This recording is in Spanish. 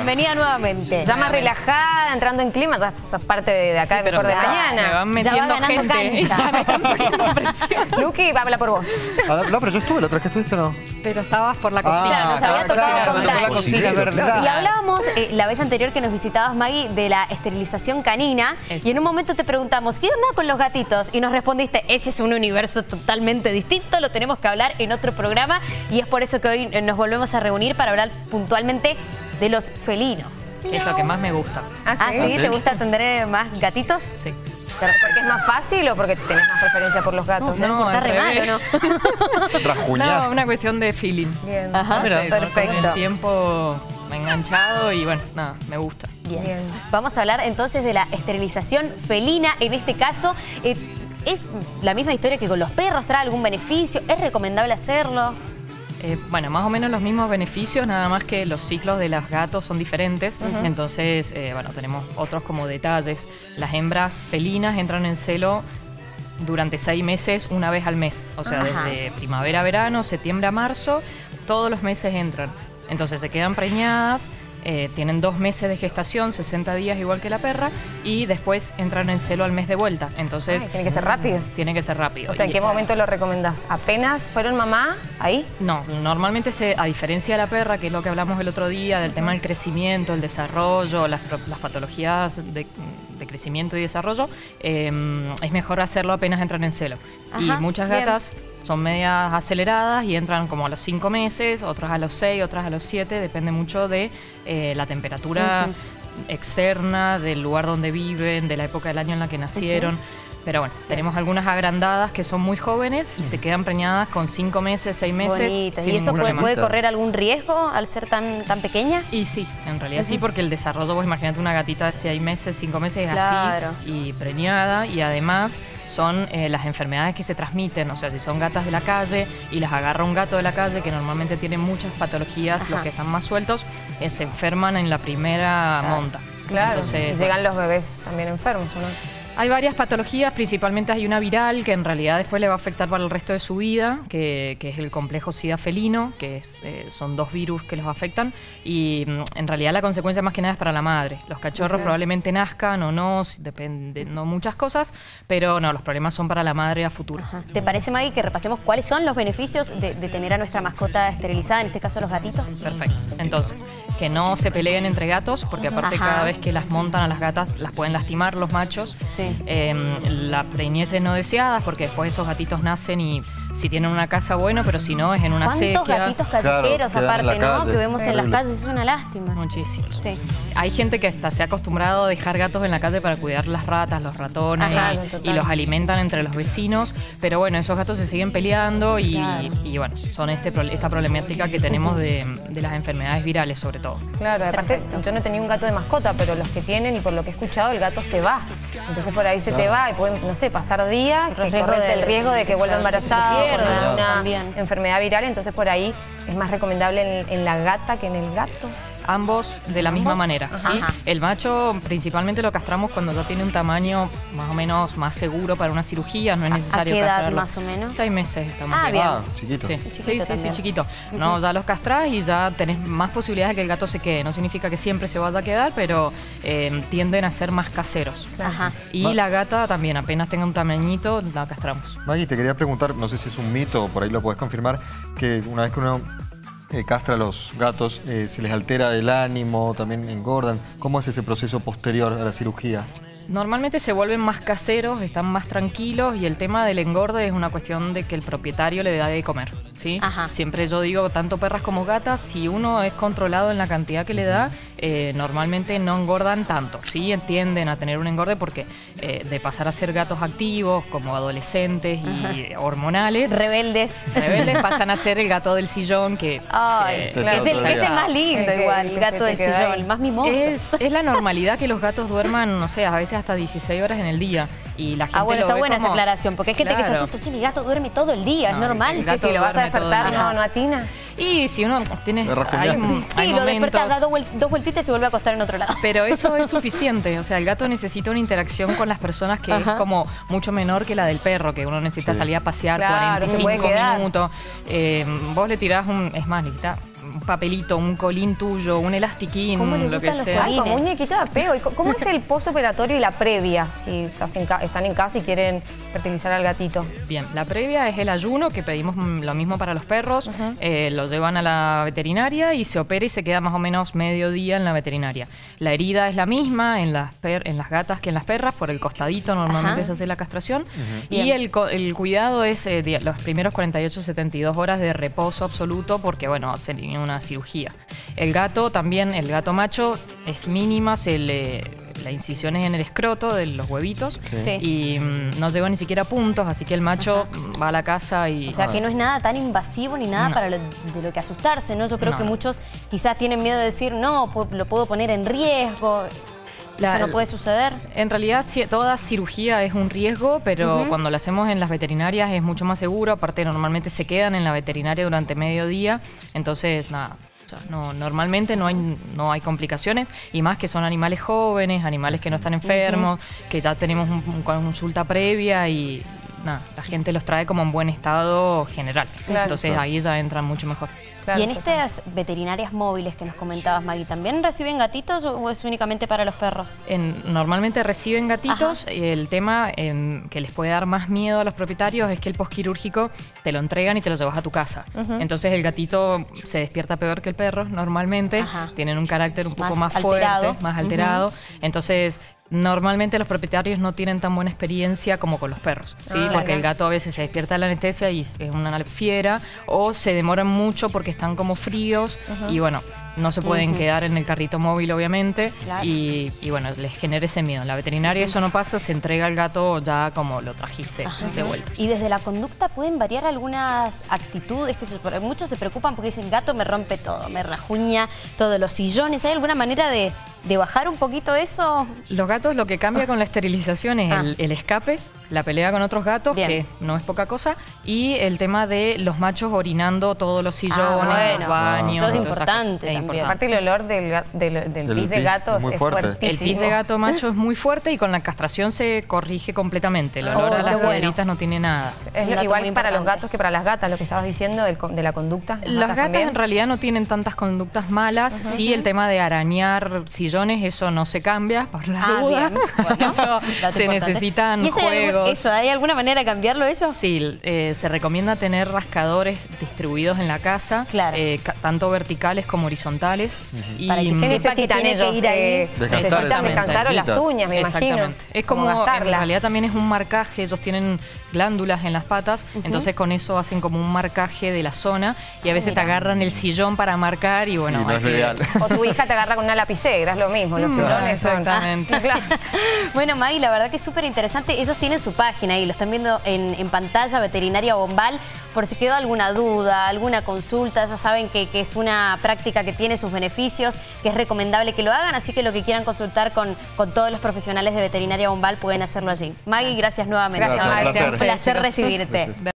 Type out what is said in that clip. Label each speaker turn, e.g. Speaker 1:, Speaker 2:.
Speaker 1: bienvenida nuevamente.
Speaker 2: Ya más relajada, entrando en clima, ya sos parte de acá, de Mejor de Mañana.
Speaker 3: Me van metiendo gente y ya me están poniendo presión.
Speaker 2: Luqui, habla por vos.
Speaker 4: No, pero yo estuve, la otra vez que estuviste, ¿no?
Speaker 3: Pero estabas por la cocina.
Speaker 1: Nos había tocado con Dani.
Speaker 4: Cocina, ¿verdad?
Speaker 1: Y hablábamos la vez anterior que nos visitabas, Maggie, de la esterilización canina.
Speaker 3: Eso.
Speaker 1: Y en un momento te preguntamos, ¿qué onda con los gatitos? Y nos respondiste, ese es un universo totalmente distinto, lo tenemos que hablar en otro programa. Y es por eso que hoy nos volvemos a reunir para hablar puntualmente de los felinos.
Speaker 3: Es lo que más me gusta.
Speaker 1: ¿Ah, sí? ¿Te gusta atender más gatitos?
Speaker 3: Sí.
Speaker 2: ¿Porque es más fácil o porque tenés más preferencia por los gatos?
Speaker 1: No, cortar re mal, ¿o no?
Speaker 4: Rajuñar.
Speaker 3: No, una cuestión de feeling.
Speaker 2: Bien.
Speaker 1: Ajá,
Speaker 3: No sé,
Speaker 1: perfecto.
Speaker 3: Con el tiempo me he enganchado y bueno, nada, me gusta.
Speaker 1: Bien. Vamos a hablar entonces de la esterilización felina. En este caso, ¿es la misma historia que con los perros? ¿Trae algún beneficio? ¿Es recomendable hacerlo?
Speaker 3: Bueno, más o menos los mismos beneficios, nada más que los ciclos de los gatos son diferentes. Entonces, bueno, tenemos otros como detalles. Las hembras felinas entran en celo durante 6 meses, una vez al mes. O sea, desde primavera a verano, septiembre a marzo, todos los meses entran. Entonces se quedan preñadas, tienen 2 meses de gestación, 60 días igual que la perra, y después entran en celo al mes de vuelta. Entonces,
Speaker 2: Ay, tiene que ser rápido.
Speaker 3: Tiene que ser rápido.
Speaker 2: O sea, ¿en qué momento lo recomendás? ¿Apenas fueron mamá ahí?
Speaker 3: No, normalmente a diferencia de la perra, que es lo que hablamos el otro día, del tema del crecimiento, el desarrollo, las patologías de crecimiento y desarrollo, es mejor hacerlo apenas entran en celo. Y muchas gatas son medias aceleradas y entran como a los 5 meses, otras a los 6, otras a los 7, depende mucho de la temperatura externa, del lugar donde viven, de la época del año en la que nacieron. Pero bueno, tenemos algunas agrandadas que son muy jóvenes y se quedan preñadas con 5 meses, 6 meses.
Speaker 1: Bonito.
Speaker 3: sin
Speaker 1: ¿Y eso
Speaker 3: ningún problema.
Speaker 1: puede correr algún riesgo al ser tan pequeña?
Speaker 3: Y sí, en realidad sí, porque el desarrollo, vos imagínate una gatita de 6 meses, 5 meses, es
Speaker 1: Claro.
Speaker 3: así y preñada, y además son las enfermedades que se transmiten. O sea, si son gatas de la calle y las agarra un gato de la calle, que normalmente tienen muchas patologías, los que están más sueltos, se enferman en la primera monta.
Speaker 2: Claro,
Speaker 3: Entonces,
Speaker 2: y llegan los bebés también enfermos, ¿o no?
Speaker 3: hay varias patologías, principalmente hay una viral que en realidad después le va a afectar para el resto de su vida, que es el complejo SIDA felino, que son 2 virus que los afectan, y en realidad la consecuencia más que nada es para la madre. Los cachorros probablemente nazcan o no, depende, no muchas cosas, pero no, los problemas son para la madre a futuro.
Speaker 1: ¿Te parece, Maggie, que repasemos cuáles son los beneficios de tener a nuestra mascota esterilizada, en este caso los gatitos?
Speaker 3: Perfecto. Entonces, que no se peleen entre gatos, porque aparte cada vez que las montan a las gatas las pueden lastimar los machos.
Speaker 1: Sí.
Speaker 3: La preñeces no deseadas, porque después esos gatitos nacen y si tienen una casa, bueno, pero si no, es en una sequía.
Speaker 1: ¿Cuántos gatitos callejeros
Speaker 4: Claro,
Speaker 1: aparte,
Speaker 4: quedan en la
Speaker 1: no?
Speaker 4: calle.
Speaker 1: Que vemos en las
Speaker 4: Terrible.
Speaker 1: calles, es una lástima.
Speaker 3: Muchísimos.
Speaker 1: Sí.
Speaker 3: Hay gente que hasta se ha acostumbrado a dejar gatos en la calle para cuidar las ratas, los ratones, y los alimentan entre los vecinos, pero bueno, esos gatos se siguen peleando y bueno, son esta problemática que tenemos de las enfermedades virales sobre todo.
Speaker 2: Claro, aparte yo no tenía un gato de mascota, pero los que tienen, y por lo que he escuchado, el gato se va. Entonces por ahí se te va y pueden, no sé, pasar días, que corres el riesgo de que vuelva embarazada,
Speaker 1: se pierda,
Speaker 2: una
Speaker 1: también.
Speaker 2: enfermedad viral. Entonces por ahí es más recomendable en la gata que en el gato.
Speaker 3: Ambos de la misma manera, ¿sí? El macho principalmente lo castramos cuando ya tiene un tamaño más o menos más seguro para una cirugía, no es necesario
Speaker 1: ¿A qué edad
Speaker 3: castrarlo.
Speaker 1: más o menos?
Speaker 3: 6 meses estamos
Speaker 1: Ah,
Speaker 3: bien.
Speaker 1: bien.
Speaker 4: Ah, chiquito.
Speaker 3: Sí,
Speaker 1: Chiquito
Speaker 3: sí,
Speaker 1: también.
Speaker 3: chiquito. No, ya los castrás y ya tenés más posibilidades de que el gato se quede. No significa que siempre se vaya a quedar, pero tienden a ser más caseros.
Speaker 1: Ajá.
Speaker 3: Y la gata también, apenas tenga un tamañito, la castramos.
Speaker 4: Maggie, te quería preguntar, no sé si es un mito o por ahí lo podés confirmar, que una vez que uno castra a los gatos, se les altera el ánimo, también engordan. ¿Cómo es ese proceso posterior a la cirugía?
Speaker 3: Normalmente se vuelven más caseros, están más tranquilos, y el tema del engorde es una cuestión de que el propietario le da de comer, ¿sí? Siempre yo digo, tanto perras como gatas, si uno es controlado en la cantidad que le da, normalmente no engordan tanto. Sí tienden a tener un engorde porque de pasar a ser gatos activos, como adolescentes y hormonales,
Speaker 1: Rebeldes.
Speaker 3: pasan a ser el gato del sillón que...
Speaker 1: Ay,
Speaker 4: claro.
Speaker 1: es el más lindo igual, el gato del sillón, el más mimoso.
Speaker 3: Es la normalidad que los gatos duerman, no sé, a veces hasta 16 horas en el día. Y la gente
Speaker 1: bueno,
Speaker 3: lo
Speaker 1: está
Speaker 3: ve
Speaker 1: buena
Speaker 3: como...
Speaker 1: esa aclaración, porque hay gente que se asusta, che, mi gato duerme todo el día, es
Speaker 3: No,
Speaker 1: normal.
Speaker 3: el
Speaker 2: Que
Speaker 3: gato
Speaker 2: si lo vas a
Speaker 3: duerme todo el
Speaker 2: despertar,
Speaker 3: día.
Speaker 2: no atina.
Speaker 3: Y si uno tiene...
Speaker 4: Rajuñar.
Speaker 1: Sí, lo despertás, da 2 vueltitas y se vuelve a acostar en otro lado.
Speaker 3: Pero eso es suficiente. O sea, el gato necesita una interacción con las personas que es como mucho menor que la del perro, que uno necesita salir a pasear
Speaker 2: Claro, se puede
Speaker 3: 45
Speaker 2: quedar.
Speaker 3: minutos. Vos le tirás es más, necesita un papelito, un colín tuyo, un elastiquín,
Speaker 1: ¿Cómo les
Speaker 3: lo que
Speaker 1: gustan los
Speaker 3: sea.
Speaker 1: colines?
Speaker 2: Como muñequito de apego. ¿Y cómo es el postoperatorio y la previa? Si están en casa y quieren fertilizar al gatito.
Speaker 3: Bien, la previa es el ayuno, que pedimos lo mismo para los perros. Lo llevan a la veterinaria y se opera y se queda más o menos medio día en la veterinaria. La herida es la misma en las gatas que en las perras, por el costadito normalmente se hace la castración. Y el cuidado es los primeros 48-72 horas de reposo absoluto, porque bueno, sería una cirugía. El gato también, el gato macho es mínima, la incisión es en el escroto de los huevitos y no llegó ni siquiera a puntos, así que el macho va a la casa y...
Speaker 1: O sea, que no es nada tan invasivo ni nada de lo que asustarse, ¿no? Yo creo que muchos quizás tienen miedo de decir, no, lo puedo poner en riesgo. ¿Eso no puede suceder?
Speaker 3: En realidad, toda cirugía es un riesgo, pero cuando la hacemos en las veterinarias es mucho más seguro. Aparte, normalmente se quedan en la veterinaria durante medio día, entonces, nada. O sea, normalmente no hay complicaciones, y más que son animales jóvenes, animales que no están enfermos, que ya tenemos una consulta previa y nada, la gente los trae como en buen estado general. Entonces ahí ya entran mucho mejor.
Speaker 1: Claro, y en estas veterinarias móviles que nos comentabas, Maggie, ¿también reciben gatitos o es únicamente para los perros?
Speaker 3: Normalmente reciben gatitos. El tema que les puede dar más miedo a los propietarios es que el postquirúrgico te lo entregan y te lo llevas a tu casa. Entonces el gatito se despierta peor que el perro normalmente, tienen un carácter un poco más fuerte, más alterado. Entonces... Normalmente los propietarios no tienen tan buena experiencia como con los perros, ¿sí? Porque el gato a veces se despierta de la anestesia y es una fiera, o se demoran mucho porque están como fríos y bueno, no se pueden quedar en el carrito móvil obviamente y bueno, les genera ese miedo. En la veterinaria eso no pasa, se entrega al gato ya como lo trajiste de vuelta.
Speaker 1: Y desde la conducta pueden variar algunas actitudes, que muchos se preocupan porque dicen, gato me rompe todo, me rajuña todos los sillones. ¿Hay alguna manera de bajar un poquito eso?
Speaker 3: Los gatos, lo que cambia con la esterilización es el escape, la pelea con otros gatos, que no es poca cosa, y el tema de los machos orinando todos los sillones, los baños.
Speaker 1: Eso es importante también.
Speaker 2: Aparte el olor del pis de gato es fuertísimo.
Speaker 3: El pis de gato macho es muy fuerte y con la castración se corrige completamente. El olor a las piedritas no tiene nada.
Speaker 2: Es igual para los gatos que para las gatas, lo que estabas diciendo de la conducta.
Speaker 3: Las gatas en realidad no tienen tantas conductas malas. Sí, el tema de arañar sillones, eso no se cambia, por la duda.
Speaker 1: Bueno,
Speaker 3: eso se necesitan juegos.
Speaker 1: ¿Hay alguna manera de cambiarlo eso?
Speaker 3: Sí, se recomienda tener rascadores distribuidos en la casa, tanto verticales como horizontales.
Speaker 1: Para que
Speaker 2: necesitan ellos
Speaker 1: ir ahí.
Speaker 2: Necesitan descansar o las uñas, me imagino.
Speaker 3: Es como en realidad también es un marcaje, ellos tienen glándulas en las patas, entonces con eso hacen como un marcaje de la zona y a veces te agarran el sillón para marcar y bueno.
Speaker 4: No es ideal.
Speaker 2: O tu hija te agarra con una lapicera, es lo mismo, los sillones son.
Speaker 3: Exactamente.
Speaker 1: Bueno, Maggie, la verdad que es súper interesante. Ellos tienen su página y lo están viendo en pantalla, Veterinaria Bombal. Por si quedó alguna duda, alguna consulta, ya saben que es una práctica que tiene sus beneficios, que es recomendable que lo hagan, así que lo que quieran consultar con todos los profesionales de Veterinaria Bombal pueden hacerlo allí. Maggie, gracias nuevamente.
Speaker 2: Gracias,
Speaker 1: un placer recibirte.